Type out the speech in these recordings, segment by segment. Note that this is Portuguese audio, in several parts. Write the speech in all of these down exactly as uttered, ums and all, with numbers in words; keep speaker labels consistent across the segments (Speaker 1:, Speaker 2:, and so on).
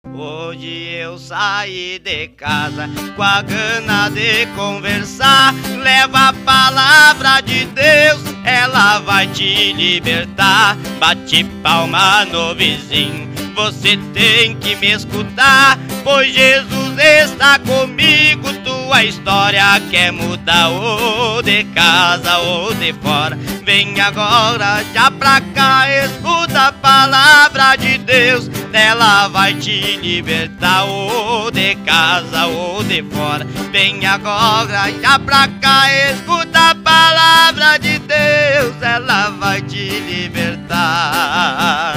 Speaker 1: Hoje eu saí de casa com a gana de conversar. Leva a palavra de Deus, ela vai te libertar. Bate palma no vizinho, você tem que me escutar, pois Jesus está comigo. Tua história quer mudar, ou de casa ou de fora. Vem agora já pra cá, escuta a palavra de Deus, ela vai te libertar, ou de casa ou de fora. Vem agora já pra cá, escuta a palavra de Deus, ela vai te libertar.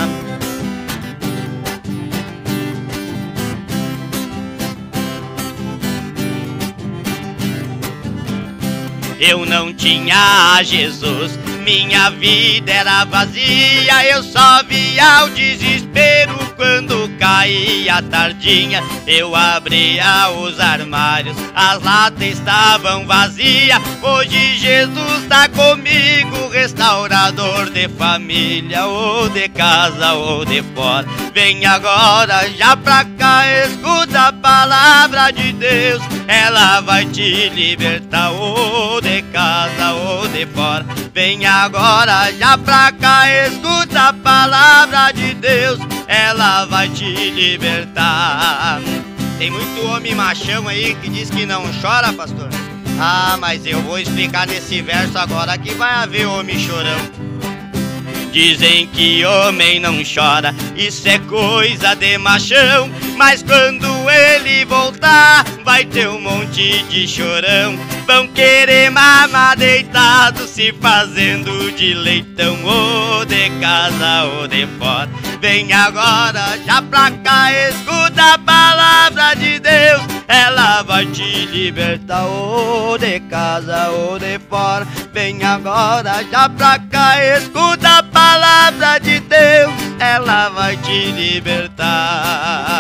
Speaker 1: Eu não tinha Jesus, minha vida era vazia. Eu só via o desespero quando caía a tardinha. Eu abria os armários, as latas estavam vazias. Hoje Jesus tá comigo, restaurador de família, ou de casa ou de fora. Vem agora já pra cá, escuta a palavra de Deus, ela vai te libertar, ou de casa ou de fora. Vem agora já pra cá, escuta a palavra de Deus, ela vai te libertar. Tem muito homem machão aí que diz que não chora, pastor. Ah, mas eu vou explicar nesse verso agora que vai haver homem chorão. Dizem que homem não chora, isso é coisa de machão, mas quando ele voltar, vai ter um monte de chorão. Vão querer mamar deitado, se fazendo de leitão, ou de casa ou de fora. Vem agora já pra cá, escuta a palavra de Deus, ela vai te libertar, ou de casa ou de fora. Vem agora já pra cá, escuta a palavra de Deus, ela vai te libertar.